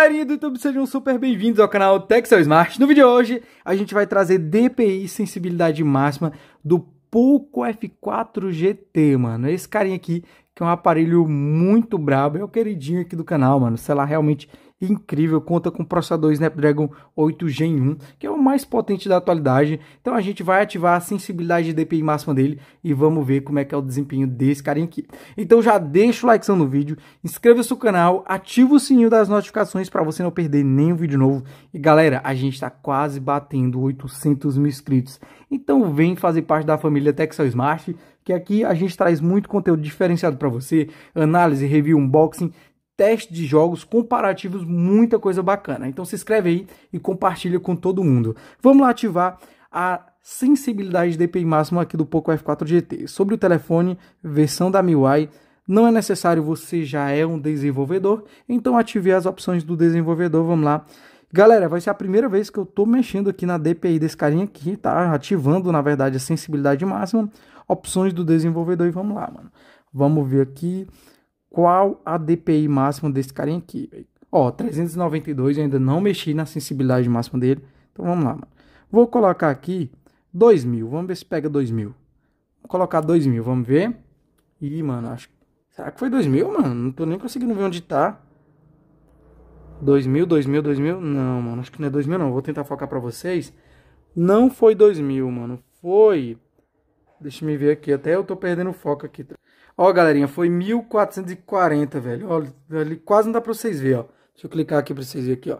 Galerinha do YouTube, sejam super bem-vindos ao canal Texel Smart. No vídeo de hoje, a gente vai trazer DPI sensibilidade máxima do Poco F4 GT, mano. Esse carinha aqui, que é um aparelho muito brabo, é o queridinho aqui do canal, mano. Celular realmente incrível, conta com processador Snapdragon 8 Gen 1, que é o mais potente da atualidade. Então a gente vai ativar a sensibilidade de DPI máxima dele e vamos ver como é que é o desempenho desse carinha aqui. Então já deixa o likezão no vídeo, inscreva-se no canal, ativa o sininho das notificações para você não perder nenhum vídeo novo. E galera, a gente está quase batendo 800 mil inscritos. Então vem fazer parte da família Texel Smart, que aqui a gente traz muito conteúdo diferenciado para você, análise, review, unboxing, teste de jogos, comparativos, muita coisa bacana. Então se inscreve aí e compartilha com todo mundo. Vamos lá ativar a sensibilidade de DPI máxima aqui do Poco F4 GT. Sobre o telefone, versão da MIUI, não é necessário, você já é um desenvolvedor, então ative as opções do desenvolvedor, vamos lá. Galera, vai ser a primeira vez que eu tô mexendo aqui na DPI desse carinha aqui, tá? Ativando, na verdade, a sensibilidade máxima, opções do desenvolvedor e vamos lá, mano. Vamos ver aqui qual a DPI máxima desse carinha aqui, véio. Ó, 392, eu ainda não mexi na sensibilidade máxima dele, então vamos lá, mano. Vou colocar aqui 2000, vamos ver se pega 2000. Vou colocar 2000, vamos ver. Ih, mano, acho... Será que foi 2000, mano? Não tô nem conseguindo ver onde tá. 2000. Não, mano, acho que não é 2000 não. Vou tentar focar pra vocês. Não foi 2000, mano. Foi... Deixa eu me ver aqui. Até eu tô perdendo foco aqui. Ó, galerinha, foi 1440, velho. Ó, quase não dá pra vocês verem, ó. Deixa eu clicar aqui pra vocês verem aqui, ó.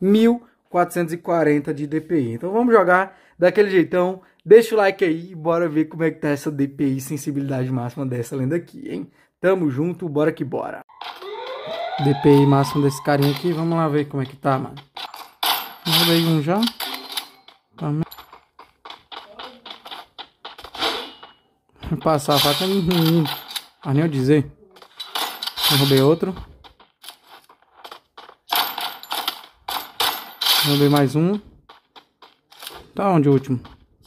1440 de DPI. Então vamos jogar daquele jeitão. Deixa o like aí e bora ver como é que tá essa DPI sensibilidade máxima dessa lenda aqui, hein? Tamo junto, bora que bora. DPI máximo desse carinha aqui, vamos lá ver como é que tá, mano. Derrubei um já. Passar a faca, mas nem eu dizer. Derrubei outro. Derrubei mais um. Tá onde o último?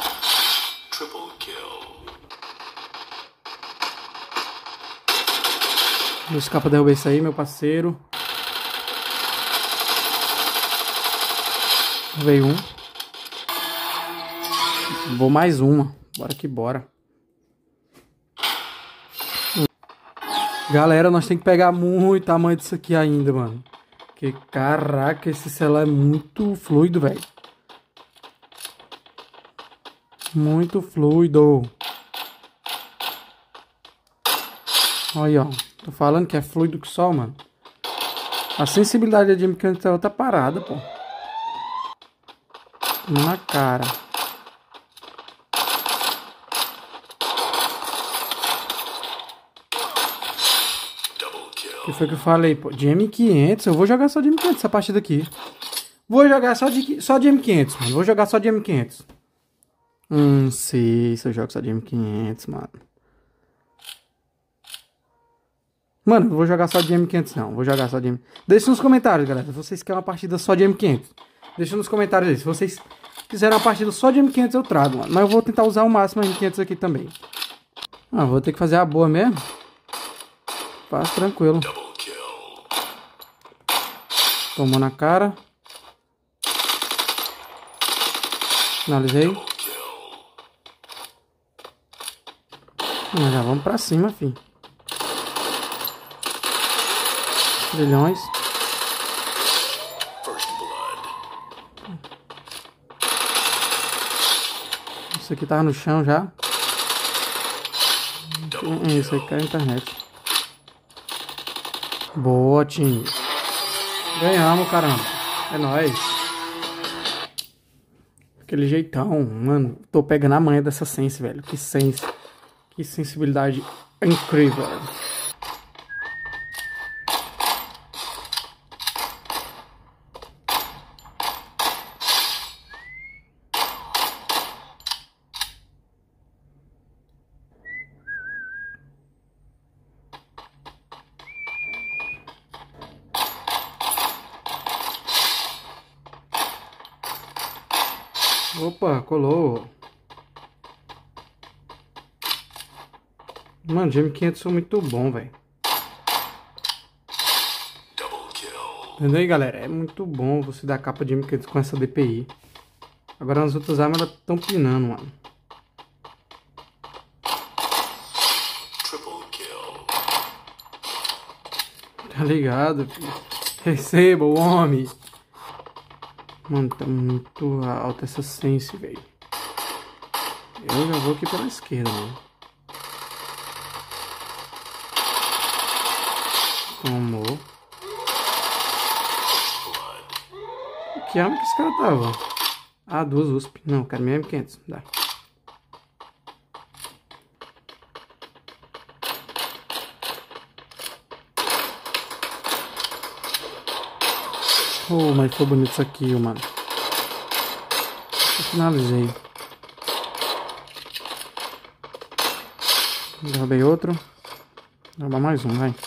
Vou escapar pra derrubar isso aí, meu parceiro. Veio um. Vou mais uma. Bora que bora. Galera, nós temos que pegar muito tamanho disso aqui ainda, mano. Porque, caraca, esse celular é muito fluido, velho. Muito fluido. Olha, ó. Tô falando que é fluido que só, mano. A sensibilidade de mecânica tá outra parada, pô. Na cara. O que foi que eu falei, pô? De M500, eu vou jogar só de M500 essa partida aqui. Vou jogar só de M500, mano. Vou jogar só de M500. Não sei se eu jogo só de M500, mano. Mano, não vou jogar só de M500 não. Vou jogar só de M500. Deixa nos comentários, galera. Se vocês querem uma partida só de M500. Deixa nos comentários aí. Se vocês quiserem uma partida só de M500, eu trago, mano. Mas eu vou tentar usar o máximo M500 aqui também. Ah, vou ter que fazer a boa mesmo. Faz tranquilo. Tomou na cara. Finalizei. Já vamos pra cima, filho. Trilhões. Isso aqui tava no chão já. Isso aí caiu na internet. Boa, time. Ganhamos, caramba. É nóis. Aquele jeitão, mano. Tô pegando a manha dessa sense, velho. Que sense. Que sensibilidade incrível. Opa, colou. Mano, GM500 são muito bom, velho. Entendeu aí, galera? É muito bom você dar capa de M500 com essa DPI. Agora as outras armas elas estão pinando, mano. Tá ligado, filho? Receba o homem. Mano, tá muito alta essa sense, velho. Eu já vou aqui pela esquerda, mano. Tomou. Que arma que esse cara tava? Ah, 2 USP. Não, cara, minha M500. Dá. Oh, mas foi bonito isso aqui, mano. Eu finalizei. Derrubei outro. Derrubar mais um, vai.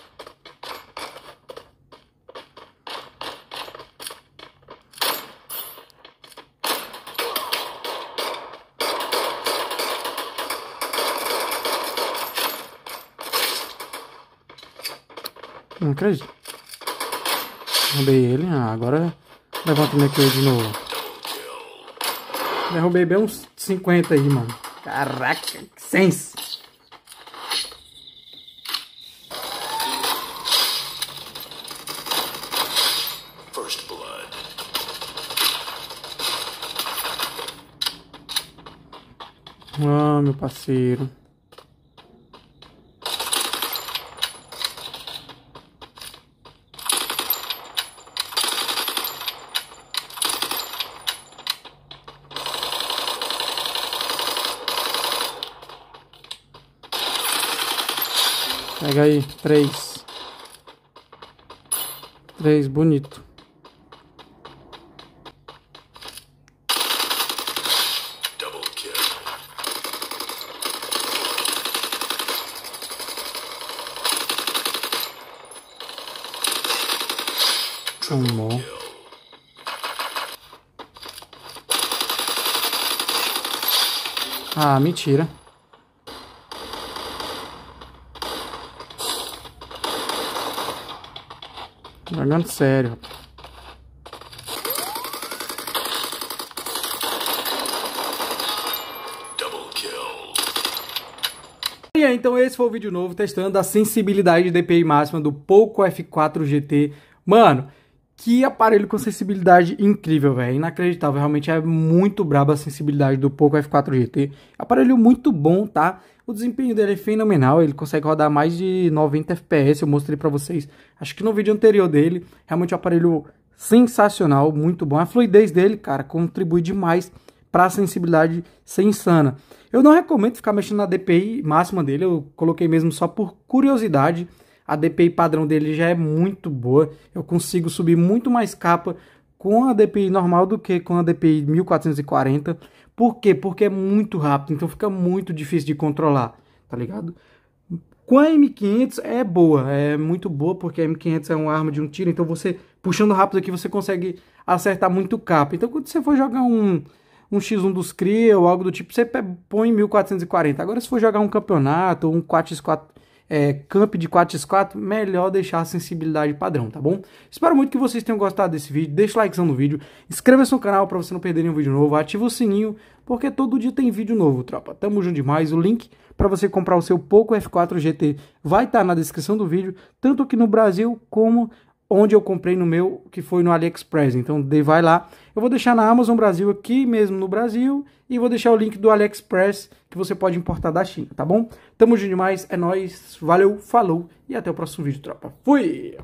Não acredito. Derrubei ele. Ah, agora levanta o meu kill de novo. Derrubei bem uns 50 aí, mano. Caraca, que sense. First blood. Ah, meu parceiro. Pega aí, 3. 3, bonito. Double kill. Tomou. Ah, mentira. Jogando sério. Double kill. E aí, então esse foi o vídeo novo testando a sensibilidade de DPI máxima do Poco F4 GT. Mano, que aparelho com sensibilidade incrível, velho. Inacreditável. Realmente é muito braba a sensibilidade do Poco F4 GT. Aparelho muito bom, tá? O desempenho dele é fenomenal. Ele consegue rodar mais de 90 FPS. Eu mostrei pra vocês, acho que no vídeo anterior dele. Realmente é um aparelho sensacional, muito bom. A fluidez dele, cara, contribui demais pra sensibilidade ser insana. Eu não recomendo ficar mexendo na DPI máxima dele. Eu coloquei mesmo só por curiosidade. A DPI padrão dele já é muito boa. Eu consigo subir muito mais capa com a DPI normal do que com a DPI 1440. Por quê? Porque é muito rápido, então fica muito difícil de controlar, tá ligado? Com a M500 é boa, é muito boa, porque a M500 é uma arma de um tiro, então você, puxando rápido aqui, você consegue acertar muito capa. Então quando você for jogar um X1 dos Cria ou algo do tipo, você põe 1440. Agora se for jogar um campeonato ou um 4x4, camp de 4x4, melhor deixar a sensibilidade padrão, tá bom? Espero muito que vocês tenham gostado desse vídeo, deixa o likezão no vídeo, inscreva-se no canal para você não perder nenhum vídeo novo, ativa o sininho, porque todo dia tem vídeo novo, tropa. Tamo junto demais, o link para você comprar o seu Poco F4 GT vai estar na descrição do vídeo, tanto aqui no Brasil como onde eu comprei no meu, que foi no AliExpress. Então vai lá, eu vou deixar na Amazon Brasil aqui mesmo no Brasil e vou deixar o link do AliExpress que você pode importar da China, tá bom? Tamo junto demais, é nóis, valeu, falou e até o próximo vídeo, tropa. Fui!